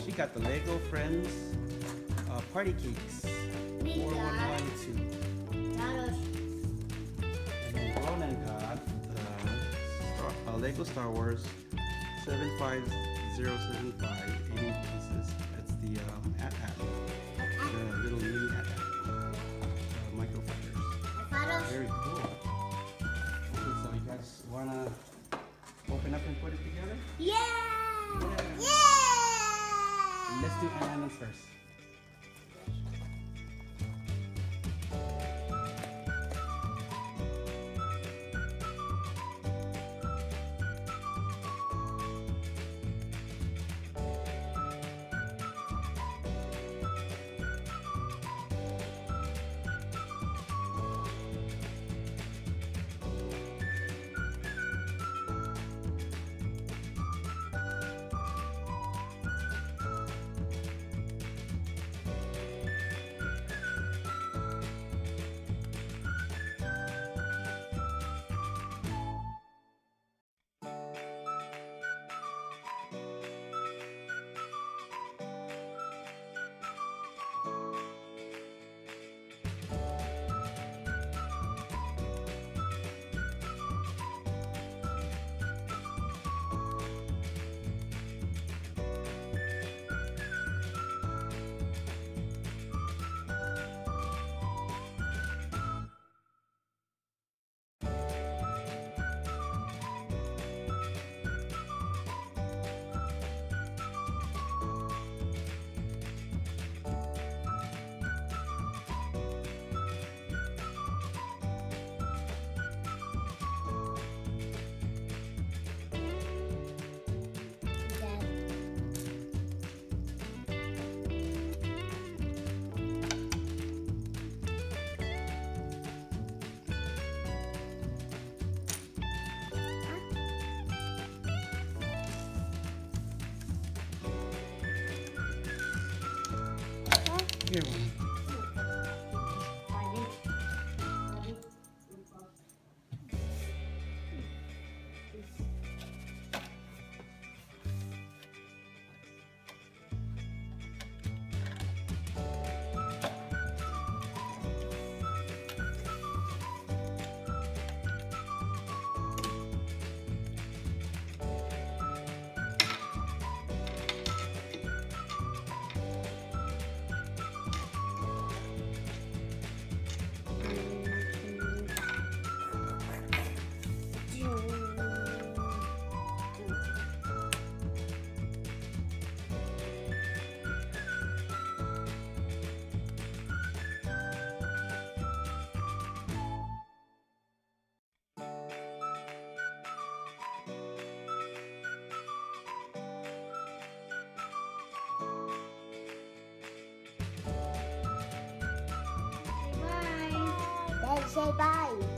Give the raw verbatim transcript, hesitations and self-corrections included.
she got the Lego Friends uh, party cakes. four one one two. And then Ronan got the Star, uh, Lego Star Wars seven five zero seven five, eighty pieces. That's the um, Anne Anne. The little mini Anne Anne. Uh, microfibers. Very cool. Okay, so you guys wanna open up and put it together? Yeah! Yeah! Yeah! Let's do Anne Anne's first. Here one. Say bye.